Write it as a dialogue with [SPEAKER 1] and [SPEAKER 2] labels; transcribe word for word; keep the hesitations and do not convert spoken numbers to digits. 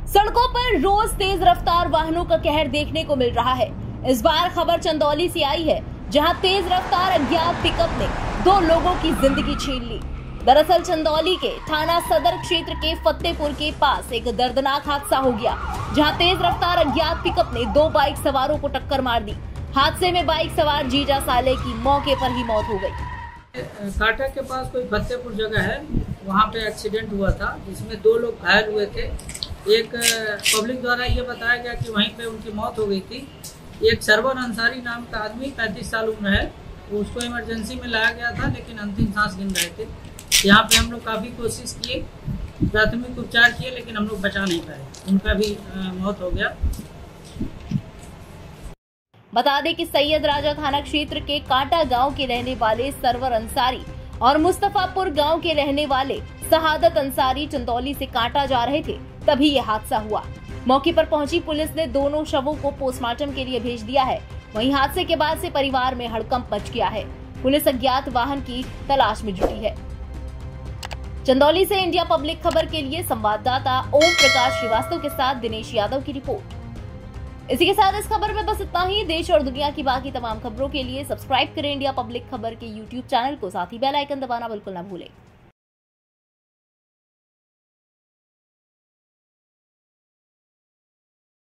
[SPEAKER 1] सड़कों पर रोज तेज रफ्तार वाहनों का कहर देखने को मिल रहा है। इस बार खबर चंदौली से आई है, जहां तेज रफ्तार अज्ञात पिकअप ने दो लोगों की जिंदगी छीन ली। दरअसल चंदौली के थाना सदर क्षेत्र के फतेहपुर के पास एक दर्दनाक हादसा हो गया, जहां तेज रफ्तार अज्ञात पिकअप ने दो बाइक सवारों को टक्कर मार दी। हादसे में बाइक सवार जीजा साले की मौके पर ही मौत हो गई।
[SPEAKER 2] काटा के पास कोई फतेहपुर जगह है, वहाँ पे एक्सीडेंट हुआ था जिसमें दो लोग घायल हुए थे। एक पब्लिक द्वारा ये बताया गया कि वहीं पे उनकी मौत हो गई थी। एक सरवर अंसारी नाम का आदमी पैंतीस साल उम्र है, उसको इमरजेंसी में लाया गया था, लेकिन अंतिम सांस गिन रहे थे। यहाँ पे हम लोग काफ़ी कोशिश किए, प्राथमिक उपचार किए, लेकिन हम लोग बचा नहीं पाए, उनका भी मौत हो गया।
[SPEAKER 1] बता दें कि सैयद राजा थाना क्षेत्र के कांटा गांव के रहने वाले सरवर अंसारी और मुस्तफापुर गांव के रहने वाले शहादत अंसारी चंदौली से कांटा जा रहे थे, तभी यह हादसा हुआ। मौके पर पहुंची पुलिस ने दोनों शवों को पोस्टमार्टम के लिए भेज दिया है। वहीं हादसे के बाद से परिवार में हड़कंप मच गया है। पुलिस अज्ञात वाहन की तलाश में जुटी है। चंदौली से इंडिया पब्लिक खबर के लिए संवाददाता ओम प्रकाश श्रीवास्तव के साथ दिनेश यादव की रिपोर्ट। इसी के साथ इस खबर में बस इतना ही। देश और दुनिया की बाकी तमाम खबरों के लिए सब्सक्राइब करें इंडिया पब्लिक खबर के यूट्यूब चैनल को, साथ ही बेल आइकन दबाना बिल्कुल न भूलें।